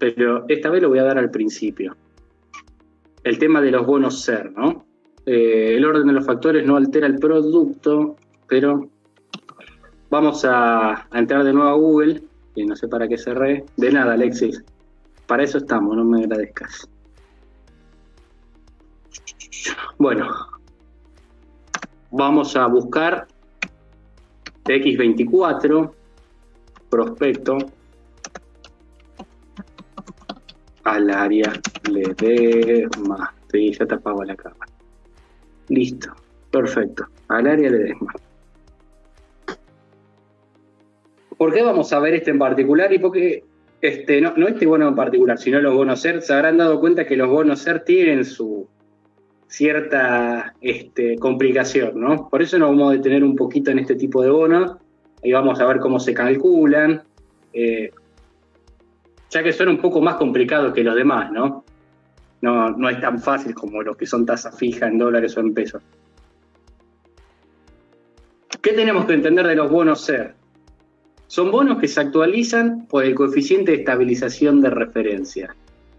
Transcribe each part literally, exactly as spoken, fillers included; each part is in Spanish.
pero esta vez lo voy a dar al principio. El tema de los bonos SER, ¿no? Eh, el orden de los factores no altera el producto, pero vamos a, a entrar de nuevo a Google, y no sé para qué cerré. De nada, Alexis. Para eso estamos, no me agradezcas. Bueno, vamos a buscar T X veinticuatro, prospecto, al área Ledesma. Sí, ya te apago la cámara. Listo, perfecto. Al área Ledesma. ¿Por qué vamos a ver este en particular? Y porque este, no, no este bono en particular, sino los bonos SER. Se habrán dado cuenta que los bonos SER tienen su cierta este, complicación, ¿no? Por eso nos vamos a detener un poquito en este tipo de bonos. Ahí vamos a ver cómo se calculan. Eh, ya que son un poco más complicados que los demás, ¿no? No, no es tan fácil como los que son tasa fija en dólares o en pesos. ¿Qué tenemos que entender de los bonos SER? Son bonos que se actualizan por el coeficiente de estabilización de referencia,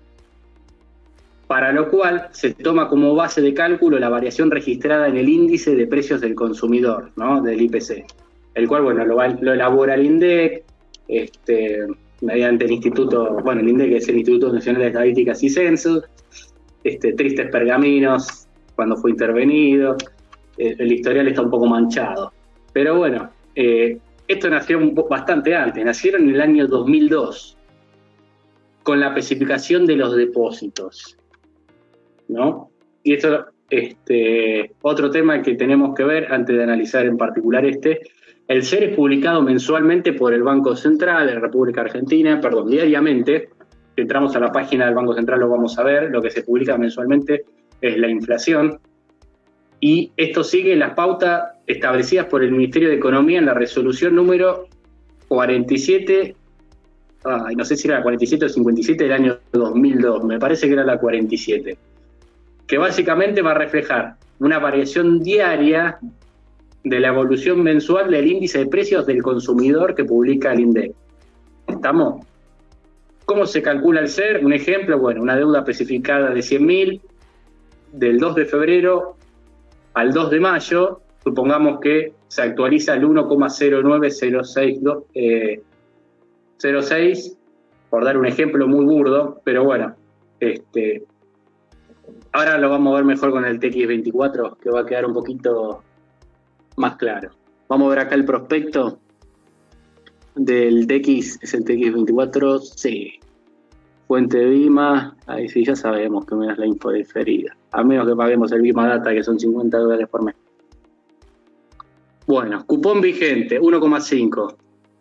para lo cual se toma como base de cálculo la variación registrada en el índice de precios del consumidor, ¿no? Del I P C, el cual, bueno, lo, lo elabora el INDEC, este, mediante el Instituto, bueno, el INDEC es el Instituto Nacional de Estadísticas y Censos, este, tristes pergaminos cuando fue intervenido, eh, el historial está un poco manchado, pero bueno, eh, esto nació un bastante antes, nacieron en el año dos mil dos, con la especificación de los depósitos, ¿no? Y esto, este, otro tema que tenemos que ver antes de analizar en particular este, el SER es publicado mensualmente por el Banco Central de la República Argentina, perdón, diariamente. Si entramos a la página del Banco Central lo vamos a ver, lo que se publica mensualmente es la inflación, y esto sigue las pautas establecidas por el Ministerio de Economía en la resolución número cuarenta y siete, ay, no sé si era la cuarenta y siete o cincuenta y siete del año dos mil dos, me parece que era la cuarenta y siete, que básicamente va a reflejar una variación diaria de la evolución mensual del índice de precios del consumidor que publica el INDEC. ¿Estamos? ¿Cómo se calcula el SER? Un ejemplo, bueno, una deuda especificada de cien mil, del dos de febrero al dos de mayo, supongamos que se actualiza el uno coma cero nueve cero seis, eh, cero seis, por dar un ejemplo muy burdo, pero bueno, este, ahora lo vamos a ver mejor con el T X veinticuatro, que va a quedar un poquito más claro. Vamos a ver acá el prospecto del T X, es el T X veinticuatro, sí. Fuente de BIMA, ahí sí ya sabemos que me das la info diferida, a menos que paguemos el BIMA Data, que son cincuenta dólares por mes. Bueno, cupón vigente, uno coma cinco.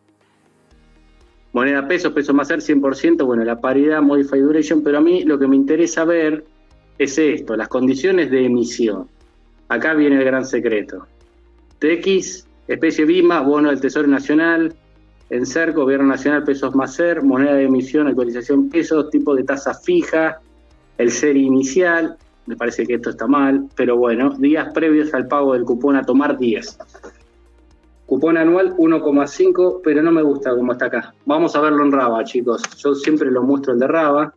Moneda pesos, peso más SER, cien por ciento, bueno, la paridad, Modified Duration, pero a mí lo que me interesa ver es esto, las condiciones de emisión. Acá viene el gran secreto. T X, especie BIMA, bono del Tesoro Nacional, en SER, Gobierno Nacional, pesos más SER, moneda de emisión, actualización pesos, tipo de tasa fija, el SER inicial, me parece que esto está mal, pero bueno, días previos al pago del cupón a tomar, diez. Cupón anual uno coma cinco, pero no me gusta como está acá. Vamos a verlo en Raba, chicos. Yo siempre lo muestro el de Raba,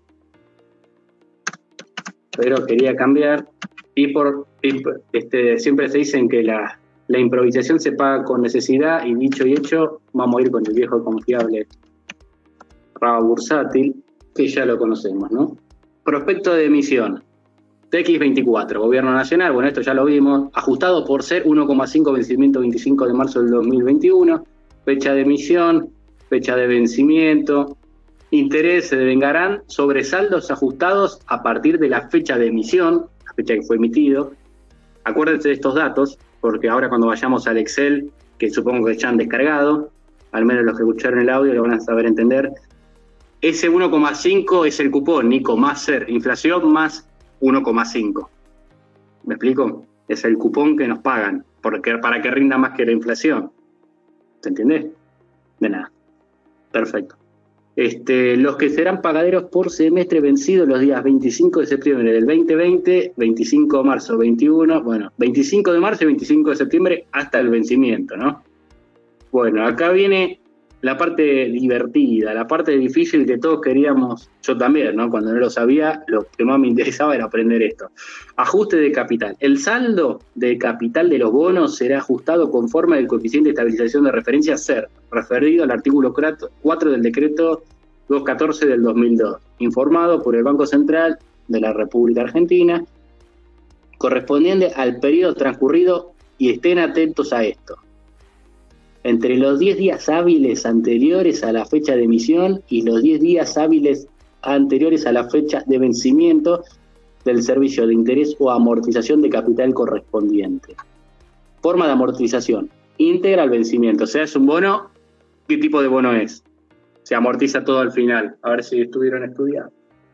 pero quería cambiar. Y por este, siempre se dicen que la, la improvisación se paga con necesidad, y dicho y hecho, vamos a ir con el viejo confiable Raba bursátil, que ya lo conocemos, ¿no? Prospecto de emisión. T X veinticuatro, Gobierno Nacional, bueno, esto ya lo vimos, ajustado por SER uno coma cinco, vencimiento veinticinco de marzo del dos mil veintiuno, fecha de emisión, fecha de vencimiento, interés se devengarán sobre saldos ajustados a partir de la fecha de emisión, la fecha que fue emitido. Acuérdense de estos datos, porque ahora cuando vayamos al Excel, que supongo que ya han descargado, al menos los que escucharon el audio lo van a saber entender, ese uno coma cinco es el cupón, Nico, más SER, inflación más uno coma cinco. ¿Me explico? Es el cupón que nos pagan porque, para que rinda más que la inflación. ¿Se entiende? De nada. Perfecto. Este, los que serán pagaderos por semestre vencido los días veinticinco de septiembre del veinte veinte, veinticinco de marzo veintiuno, bueno, veinticinco de marzo y veinticinco de septiembre hasta el vencimiento, ¿no? Bueno, acá viene la parte divertida, la parte difícil que todos queríamos, yo también, ¿no? Cuando no lo sabía, lo que más me interesaba era aprender esto. Ajuste de capital. El saldo de capital de los bonos será ajustado conforme al coeficiente de estabilización de referencia C E R, referido al artículo cuatro del decreto doscientos catorce del dos mil dos, informado por el Banco Central de la República Argentina, correspondiente al periodo transcurrido, y estén atentos a esto. Entre los diez días hábiles anteriores a la fecha de emisión y los diez días hábiles anteriores a la fecha de vencimiento del servicio de interés o amortización de capital correspondiente. Forma de amortización: íntegra al vencimiento. O sea, es un bono. ¿Qué tipo de bono es? Se amortiza todo al final. A ver si estuvieron estudiando.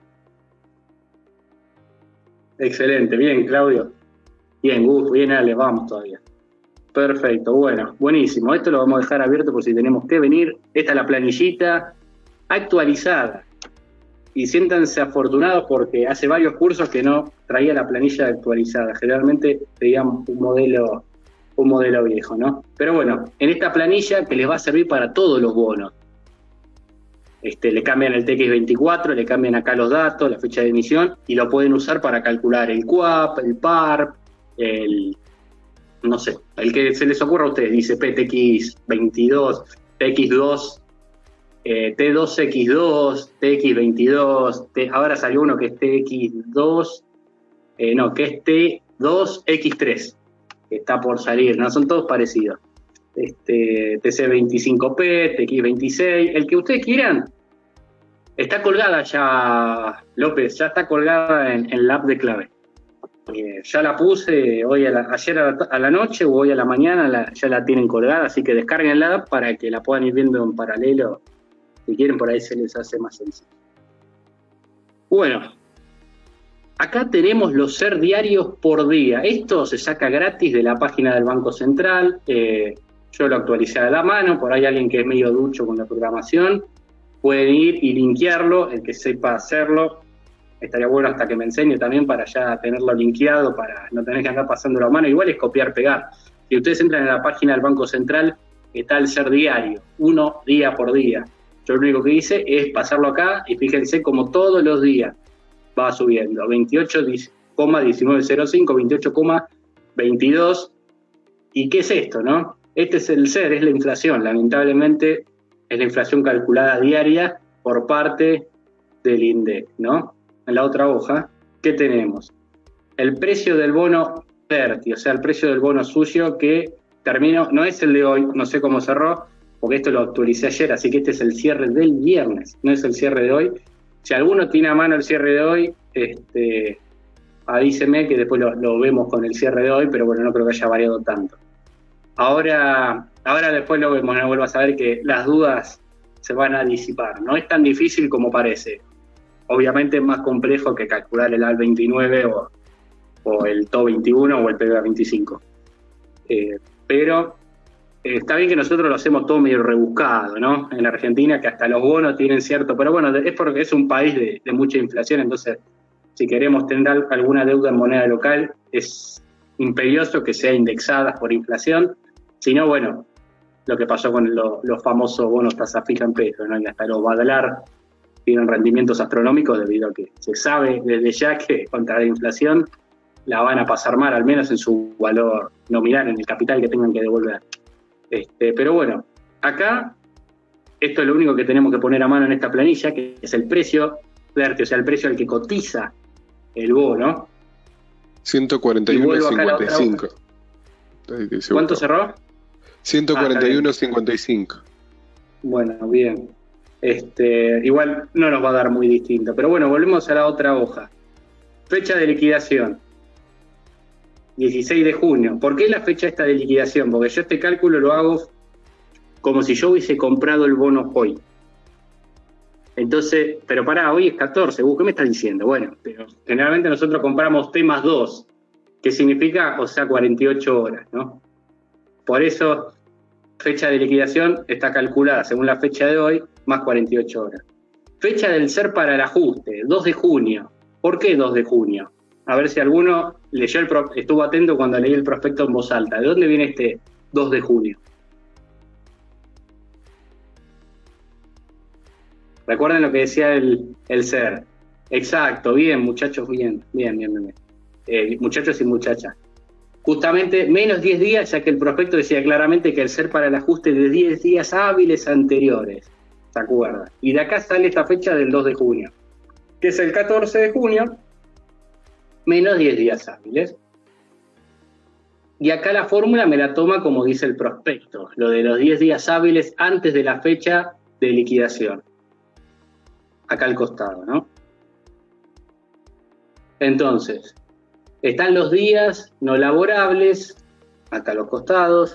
Excelente. Bien, Claudio. Bien, Gus. Bien, Ale. Vamos todavía. Perfecto, bueno, buenísimo. Esto lo vamos a dejar abierto por si tenemos que venir. Esta es la planillita actualizada. Y siéntanse afortunados porque hace varios cursos que no traía la planilla actualizada. Generalmente pedíamos un modelo, un modelo viejo, ¿no? Pero bueno, en esta planilla que les va a servir para todos los bonos. Este, le cambian el T X veinticuatro, le cambian acá los datos, la fecha de emisión, y lo pueden usar para calcular el C U A P, el P A R P, el... no sé, el que se les ocurra a ustedes, dice P T X veintidós, T X dos, eh, T dos X dos, T X veintidós, T, ahora salió uno que es T X dos, eh, no, que es T dos X tres, que está por salir, no, son todos parecidos. Este, T C veinticinco P, T X veintiséis, el que ustedes quieran, está colgada ya, López, ya está colgada en, en la app de Clave. Eh, ya la puse hoy a la, ayer a la, a la noche o hoy a la mañana, la, ya la tienen colgada, así que descarguen la app para que la puedan ir viendo en paralelo. Si quieren, por ahí se les hace más sencillo. Bueno, acá tenemos los C E R diarios por día. Esto se saca gratis de la página del Banco Central. Eh, yo lo actualicé a la mano, por ahí alguien que es medio ducho con la programación puede ir y linkearlo, el que sepa hacerlo. Estaría bueno hasta que me enseñe también para ya tenerlo linkeado, para no tener que andar pasándolo a mano. Igual es copiar, pegar. Si ustedes entran en la página del Banco Central, está el C E R diario, uno día por día. Yo lo único que hice es pasarlo acá y fíjense como todos los días va subiendo. veintiocho coma diecinueve cero cinco, veintiocho coma veintidós. ¿Y qué es esto, no? Este es el C E R, es la inflación. Lamentablemente es la inflación calculada diaria por parte del INDEC, ¿no? En la otra hoja, ¿qué tenemos? El precio del bono Perti, o sea, el precio del bono suyo que terminó, no es el de hoy, no sé cómo cerró, porque esto lo actualicé ayer, así que este es el cierre del viernes, no es el cierre de hoy. Si alguno tiene a mano el cierre de hoy, este, avíseme que después lo, lo vemos con el cierre de hoy, pero bueno, no creo que haya variado tanto. Ahora, ahora después lo vemos, no vuelvo a saber que las dudas se van a disipar. No es tan difícil como parece. Obviamente es más complejo que calcular el A L veintinueve o, o el T O veintiuno o el P B A veinticinco. Eh, pero eh, está bien que nosotros lo hacemos todo medio rebuscado, ¿no? En Argentina, que hasta los bonos tienen cierto... Pero bueno, es porque es un país de, de mucha inflación, entonces si queremos tener alguna deuda en moneda local, es imperioso que sea indexada por inflación. Si no, bueno, lo que pasó con lo, los famosos bonos tasa fija en pesos, ¿no? Y hasta los Badalar tienen rendimientos astronómicos debido a que se sabe desde ya que contra la inflación la van a pasar mal, al menos en su valor nominal, en el capital que tengan que devolver. Este, pero bueno, acá esto es lo único que tenemos que poner a mano en esta planilla, que es el precio verte, o sea, el precio al que cotiza el bono. ciento cuarenta y uno coma cincuenta y cinco. ¿Cuánto cerró? ciento cuarenta y uno coma cincuenta y cinco. Bueno, bien. Este, igual no nos va a dar muy distinto. Pero bueno, volvemos a la otra hoja. Fecha de liquidación. dieciséis de junio. ¿Por qué la fecha esta de liquidación? Porque yo este cálculo lo hago como si yo hubiese comprado el bono hoy. Entonces, pero pará, hoy es catorce. ¿Qué me estás diciendo? Bueno, pero generalmente nosotros compramos T más dos. ¿Qué significa? O sea, cuarenta y ocho horas, ¿no? Por eso, fecha de liquidación está calculada según la fecha de hoy, más cuarenta y ocho horas. Fecha del C E R para el ajuste, dos de junio. ¿Por qué dos de junio? A ver si alguno leyó el pro, estuvo atento cuando leí el prospecto en voz alta. ¿De dónde viene este dos de junio? Recuerden lo que decía el, el ser. Exacto, bien, muchachos, bien, bien, bien, bien. bien. Eh, muchachos y muchachas. Justamente menos diez días, ya que el prospecto decía claramente que el ser para el ajuste de diez días hábiles anteriores. ¿Se acuerdan? Y de acá sale esta fecha del dos de junio, que es el catorce de junio, menos diez días hábiles. Y acá la fórmula me la toma como dice el prospecto, lo de los diez días hábiles antes de la fecha de liquidación. Acá al costado, ¿no? Entonces, están los días no laborables, acá a los costados.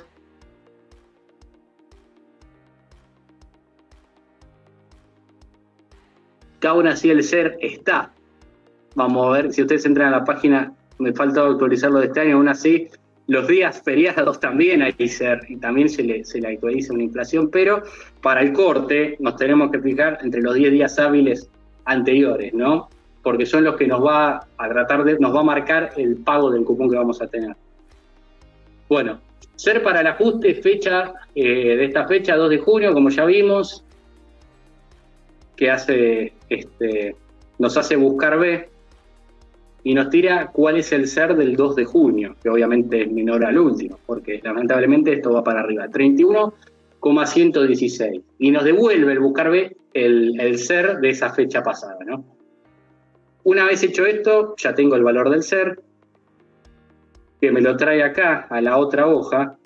Que aún así el ser está. Vamos a ver, si ustedes entran a la página, me falta actualizarlo de este año, aún así, los días feriados también hay ser, y también se le, se le actualiza una inflación, pero para el corte nos tenemos que fijar entre los diez días hábiles anteriores, ¿no? Porque son los que nos va a tratar de, nos va a marcar el pago del cupón que vamos a tener. Bueno, ser para el ajuste, fecha eh, de esta fecha, dos de junio, como ya vimos, que hace, este, nos hace buscar B, y nos tira cuál es el ser del dos de junio, que obviamente es menor al último, porque lamentablemente esto va para arriba, treinta y uno coma ciento dieciséis, y nos devuelve el buscar B el, el ser de esa fecha pasada, ¿no? Una vez hecho esto, ya tengo el valor del ser, que me lo trae acá, a la otra hoja,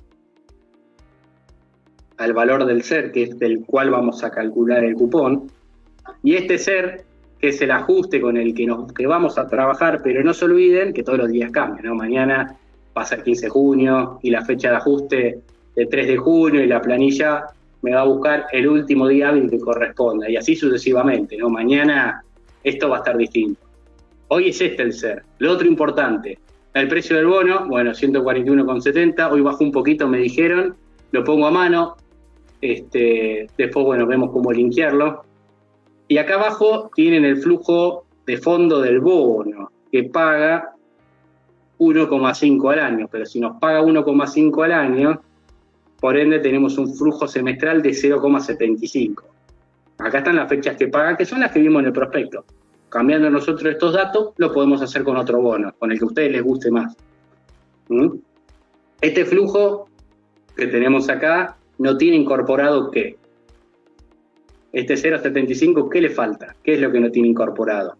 al valor del ser, que es del cual vamos a calcular el cupón, y este ser, que es el ajuste con el que, nos, que vamos a trabajar, pero no se olviden que todos los días cambian, ¿no? Mañana pasa el quince de junio, y la fecha de ajuste de tres de junio, y la planilla me va a buscar el último día hábil que corresponda, y así sucesivamente, ¿no? Mañana esto va a estar distinto. Hoy es este el ser. Lo otro importante, el precio del bono, bueno, ciento cuarenta y uno coma setenta, hoy bajó un poquito, me dijeron, lo pongo a mano, este, después, bueno, vemos cómo linkearlo. Y acá abajo tienen el flujo de fondo del bono, que paga uno coma cinco al año, pero si nos paga uno coma cinco al año, por ende tenemos un flujo semestral de cero coma setenta y cinco. Acá están las fechas que pagan, que son las que vimos en el prospecto. Cambiando nosotros estos datos, lo podemos hacer con otro bono, con el que a ustedes les guste más. ¿Mm? Este flujo que tenemos acá no tiene incorporado ¿qué? Este cero coma setenta y cinco, ¿qué le falta? ¿Qué es lo que no tiene incorporado?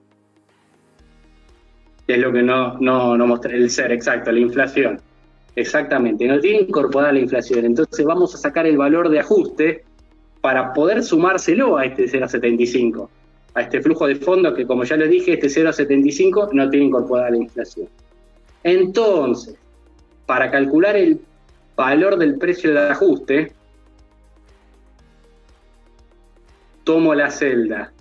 ¿Qué es lo que no, no, no muestra? El ser, exacto, la inflación. Exactamente, no tiene incorporada la inflación. Entonces vamos a sacar el valor de ajuste para poder sumárselo a este cero coma setenta y cinco. A este flujo de fondo que, como ya les dije, este cero coma setenta y cinco no tiene incorporada la inflación. Entonces, para calcular el valor del precio de ajuste, tomo la celda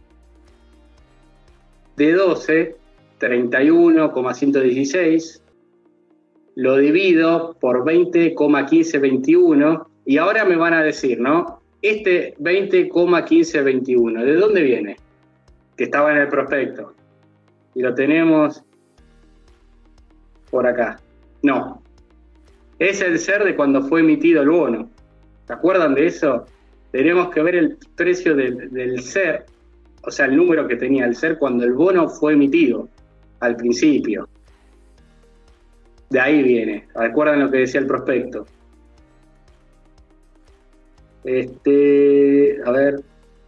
de doce, treinta y uno coma ciento dieciséis, lo divido por veinte coma quince veintiuno, y ahora me van a decir, ¿no? Este veinte coma quince veintiuno, ¿de dónde viene? Que estaba en el prospecto. Y lo tenemos por acá. No. Es el ser de cuando fue emitido el bono. ¿Se acuerdan de eso? Tenemos que ver el precio del, del ser, o sea, el número que tenía el ser cuando el bono fue emitido, al principio. De ahí viene. ¿Recuerdan lo que decía el prospecto? Este, a ver...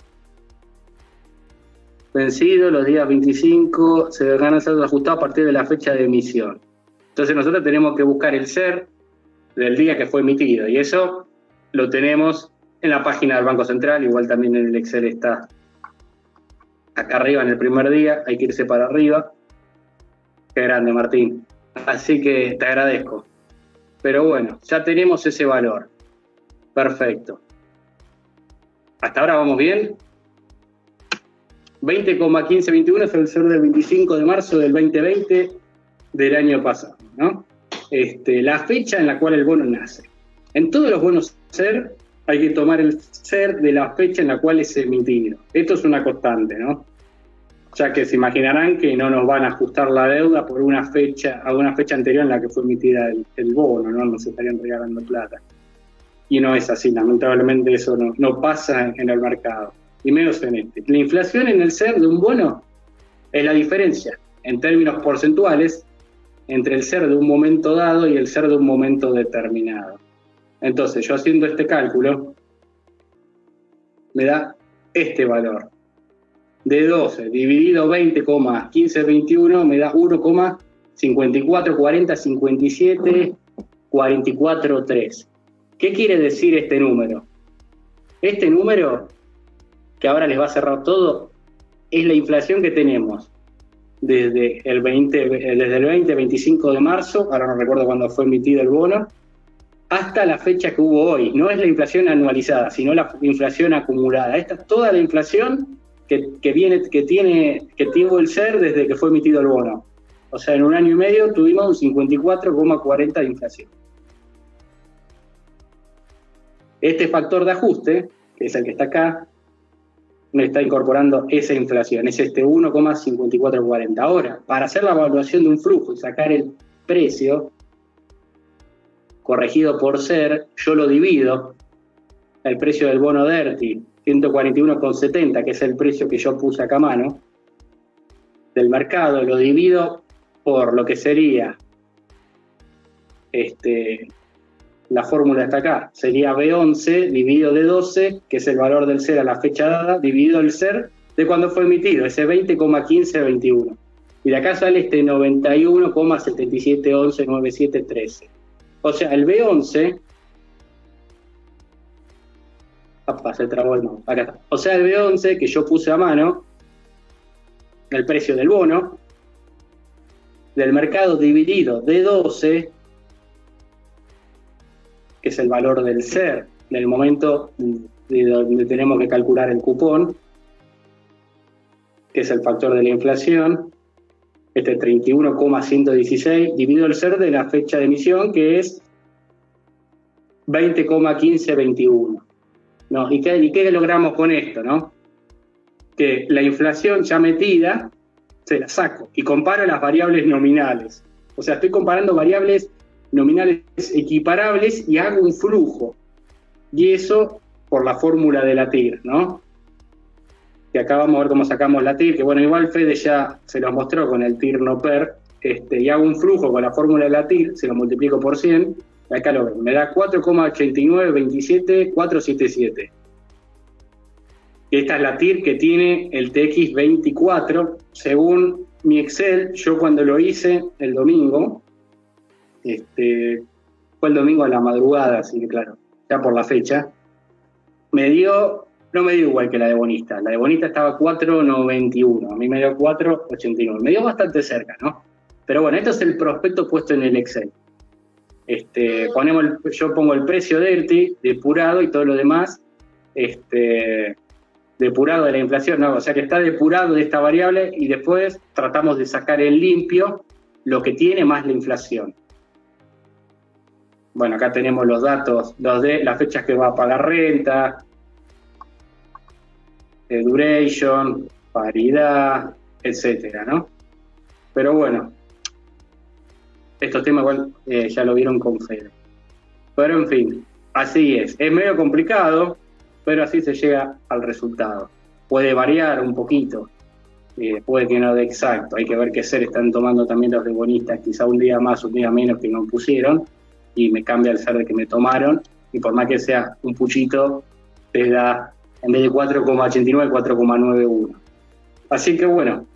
Vencido los días veinticinco, se gana el saldo ajustado a partir de la fecha de emisión. Entonces nosotros tenemos que buscar el ser del día que fue emitido, y eso lo tenemos en la página del Banco Central, igual también en el Excel está acá arriba en el primer día, hay que irse para arriba. Qué grande, Martín. Así que te agradezco. Pero bueno, ya tenemos ese valor. Perfecto. ¿Hasta ahora vamos bien? veinte coma quince veintiuno es el ser del veinticinco de marzo del veinte veinte del año pasado, ¿no? Este, la fecha en la cual el bono nace. En todos los bonos ser hay que tomar el ser de la fecha en la cual es emitido. Esto es una constante, ¿no? Ya que se imaginarán que no nos van a ajustar la deuda por una fecha, a una fecha anterior en la que fue emitida el, el bono, ¿no? Nos estarían regalando plata. Y no es así, lamentablemente eso no, no pasa en el mercado. y menos en este. La inflación en el C E R de un bono es la diferencia, en términos porcentuales, entre el C E R de un momento dado y el C E R de un momento determinado. Entonces, yo haciendo este cálculo, me da este valor. De doce dividido veinte coma quince veintiuno me da uno coma cincuenta y cuatro cuarenta cincuenta y siete cuarenta y cuatro tres. ¿Qué quiere decir este número? Este número, que ahora les va a cerrar todo, es la inflación que tenemos desde el veinte, desde el veinte veinticinco de marzo, ahora no recuerdo cuándo fue emitido el bono, hasta la fecha que hubo hoy. No es la inflación anualizada, sino la inflación acumulada. Esta es toda la inflación que, que, viene, que, tiene, que tuvo el C E R desde que fue emitido el bono. O sea, en un año y medio tuvimos un cincuenta y cuatro coma cuarenta de inflación. Este factor de ajuste, que es el que está acá, me está incorporando esa inflación, es este uno coma cincuenta y cuatro cuarenta. Ahora, para hacer la evaluación de un flujo y sacar el precio corregido por C E R, yo lo divido, el precio del bono DERTI, ciento cuarenta y uno coma setenta, que es el precio que yo puse acá a mano, del mercado, lo divido por lo que sería, este, la fórmula está acá, sería B once dividido de doce, que es el valor del C E R a la fecha dada, dividido el C E R de cuando fue emitido, ese veinte coma quince veintiuno. Y de acá sale este noventa y uno coma setenta y siete once noventa y siete trece. O sea, el B once... Apa, se trabó el mouse. Acá está. O sea, el B once que yo puse a mano, el precio del bono, del mercado dividido de doce, que es el valor del C E R, del momento de donde tenemos que calcular el cupón, que es el factor de la inflación, este treinta y uno coma ciento dieciséis, dividido el C E R de la fecha de emisión, que es veinte coma quince veintiuno. ¿No? ¿Y qué, ¿Y qué logramos con esto? ¿No? Que la inflación ya metida, se la saco y comparo las variables nominales. O sea, estoy comparando variables nominales equiparables y hago un flujo. Y eso por la fórmula de la T I R, ¿no? Que acá vamos a ver cómo sacamos la T I R, que bueno, igual Fede ya se los mostró con el T I R no per, este, y hago un flujo con la fórmula de la T I R, se lo multiplico por cien, y acá lo ven, me da cuatro coma ochenta y nueve veintisiete cuatrocientos setenta y siete. Esta es la T I R que tiene el T X veinticuatro, según mi Excel, yo cuando lo hice el domingo, este, fue el domingo a la madrugada, así que claro, ya por la fecha, me dio, no me dio igual que la de Bonista, la de Bonista estaba cuatro noventa y uno, a mí me dio cuatro ochenta y nueve, me dio bastante cerca, ¿no? Pero bueno, esto es el prospecto puesto en el Excel. Este, ponemos el, yo pongo el precio DERTI, depurado y todo lo demás, este, depurado de la inflación, ¿no? O sea que está depurado de esta variable y después tratamos de sacar en limpio lo que tiene más la inflación. Bueno, acá tenemos los datos, los de las fechas que va a pagar renta, eh, duration, paridad, etcétera, ¿no? Pero bueno, estos temas igual eh, ya lo vieron con Fede. Pero en fin, así es. Es medio complicado, pero así se llega al resultado. Puede variar un poquito, eh, puede que no de exacto. Hay que ver qué C E R están tomando también los de bonistas, quizá un día más, un día menos que no pusieron, y me cambia el C E R que me tomaron, y por más que sea un puchito, te da, en vez de cuatro coma ochenta y nueve, cuatro coma noventa y uno. Así que bueno,